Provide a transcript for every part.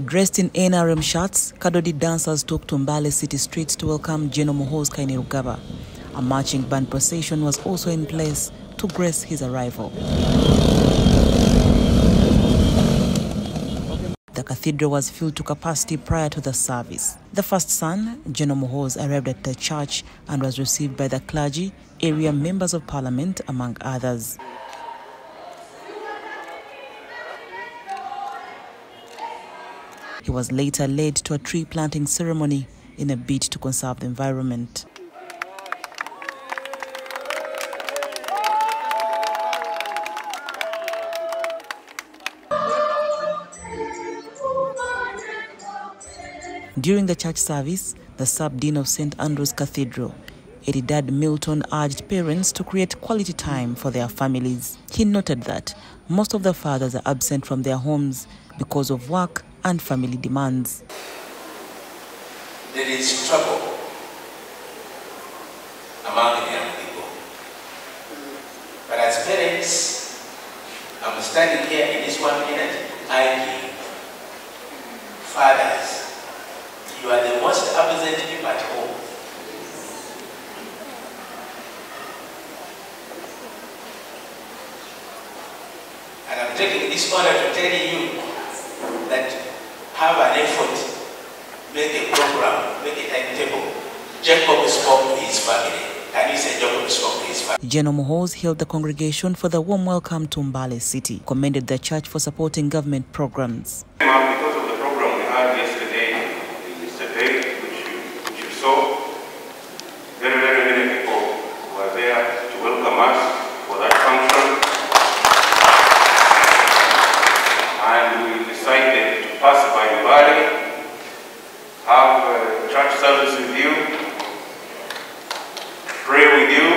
Dressed in NRM shirts, Kadodi dancers took to Mbale city streets to welcome General Muhoozi Kainerugaba. A marching band procession was also in place to grace his arrival. The cathedral was filled to capacity prior to the service. The first son, General Muhoozi, arrived at the church and was received by the clergy, area members of parliament, among others. He was later led to a tree planting ceremony in a bid to conserve the environment. During the church service, the sub-dean of St. Andrew's Cathedral, Eridad Milton, urged parents to create quality time for their families. He noted that most of the fathers are absent from their homes because of work and family demands. There is trouble among the young people. But as parents, I'm standing here in this 1 minute, I give fathers, you are the most absent people at home. And I'm taking this honor to tell you that have an effort, make a program, make a timetable. Jacob spoke to his family, and he said Jacob spoke to his family. General Muhoozi hailed the congregation for the warm welcome to Mbale City, commended the church for supporting government programs. Because of the program we had yesterday, which you saw, very many people were there to welcome us for that function. And we decided to pass by Mbale, have a church service with you, pray with you,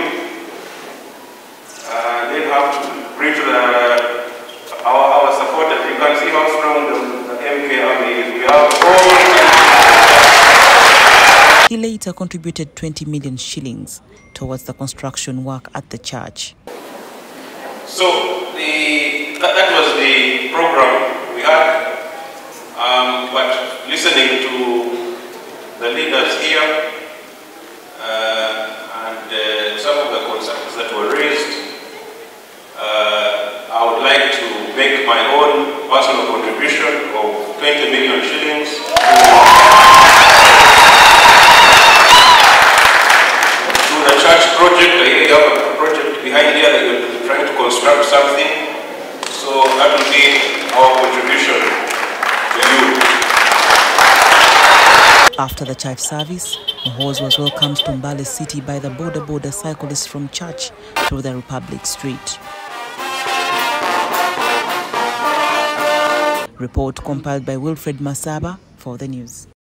and then have to preach to our supporters. You can see how strong the MK Army is. We have all. He later contributed 20 million shillings towards the construction work at the church. So that was the program we had. But listening to the leaders here and some of the concerns that were raised, I would like to make my own personal contribution of 20 million shillings to the church project. I have a project behind here that we're trying to construct something. So that will be our contribution to you. After the church service, Muhoozi was welcomed to Mbale City by the border cyclists from church through the Republic Street. Report compiled by Wilfred Masaba for the news.